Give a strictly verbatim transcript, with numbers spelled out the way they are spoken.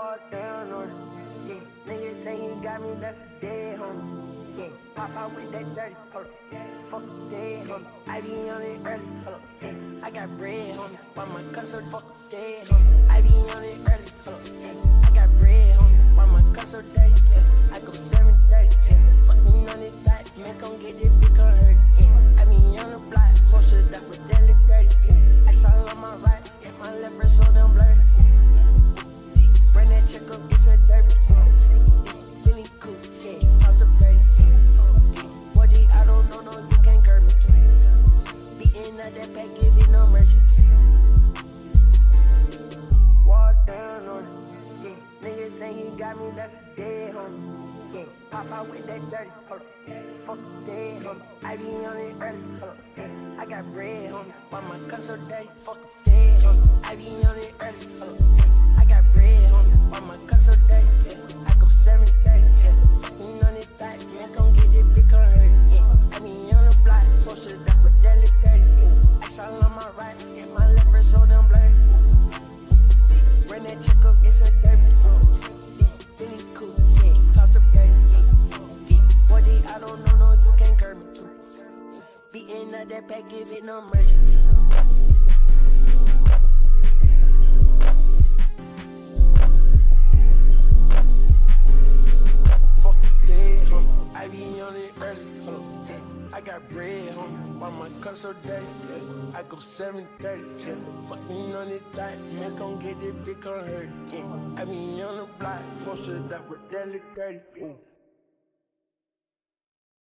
Walk down on it, yeah. Niggas say he got me, that's a dead homie. Yeah, pop out with that dirty polo. Fuck dead homie. I be on it early, hold up. Yeah, I got bread homie. Why my cuss so fuck dead homie. I be on it early, hold up. Yeah, I got bread homie. Why my cuss so dirty? Yeah, I go seven thirty. Yeah, fucking on it tight, man, come get this bitch, come hurt. Yeah, I be on the block, posted up with deadly dirty. Yeah, I saw on my right, yeah, my left wrist so damn blurry. Bring that check up, it's a derby. Feeling cool, yeah, cross the thirty. forty, I don't know, no, you can't curb me. Beating out that pack, give it no mercy. Walk down on it, yeah. Niggas say he got me, that's a dead homie. Yeah, pop out with that dirty polo. Fuck dead homie. I be on it early, hold up. Yeah, I got bread homie. Why my cuss so dirty? Fuck dead homie. I be on it early, hold up. Yeah, I got bread homie. Why my cuss so dirty? Yeah, I go seven thirty. Yeah, fucking on it tight, man, come get this bitch, come hurt. Yeah, I be on the block, posted up with deadly dirty. Yeah, I saw on my right, yeah, my left wrist so damn blurry. Bring that check up, it's a derby. Feeling cool, yeah, cost a thirty. forty, I don't know, no, you can't curb me. Beating out that pack, give it no mercy. Fuck dead, homie. I be on it early, hold up. I got bread, homie. Why my cuss so dirty? Yeah. I go seven thirty. Yeah. Fucking on it tight, man, come get this bitch, come hurt. Yeah. I be on the block, posted up with deadly dirty. Yeah.